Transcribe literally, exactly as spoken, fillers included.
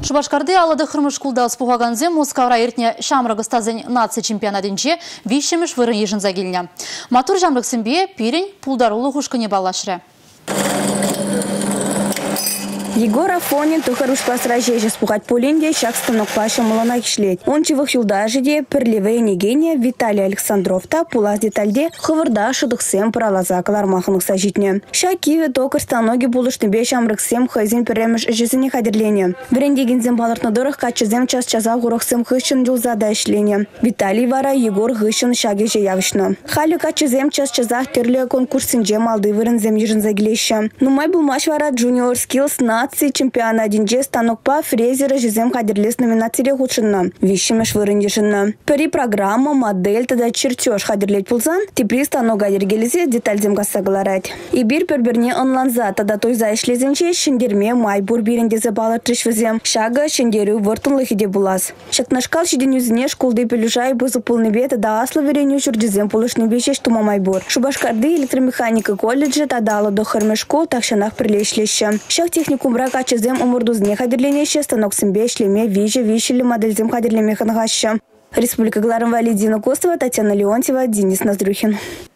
Шубашкарды алады хырмыш кулда спуғаганзе Москавра ертіне шамрығыстазын нация чемпионатынче вишемеш вырын ежін загиліне. Матур жамрық сімбе пирень пулдарулы хушкыне балашыры. Егор Афонин тухаруш посражеже спухать полинде шаг станок паша молона ишлет. Он чивых юлдажиде перлеве негения Виталий Александров-та пулаз детальде хавырда шудықсем пролаза калармахынық сажитне. Шакиве токар станоги булышны беш амрықсем хайзин перемеш жезіне хадерлене. Брендегензем балыртнадырых качызем час чаза ғурықсем хыщын жылзада ишление. Виталий вара Егор хыщын шагеже явышны. Халі качызем час чаза терле конкурсинже малды вырынзем ежін загилеща. Нумай булмаш вара Junior Skills на чемпиона одинже станок па фрезера жезем хадерлес номинации худшинна. Вещемеш вырындешинна. Пери программа, модель, тогда чертеж хадерлет пулзан, тепри станок гадергелезе деталь земгаса галарать. И бир перберне онланза, тогда той заишлезенче шендерме майбур биренде забала тришвезем. Шага шендерю вортун лыхиде булаз. Шакнашкал шиден юзне школды пелюжай бузу полнебе, тогда асло вереню чурдезем пулышны бешеш тума майбур. Шубашкарды электромеханика колледжа тогда ало до хармешко, так шанах прилешлеща. Шак технику брака чезем умурдузне хадерленеще станок симбе шлеме виже вишели модельзем хадерлеме хангаща. Республика Гларом Валидина Костова, Татьяна Леонтьева, Денис Ноздрюхин.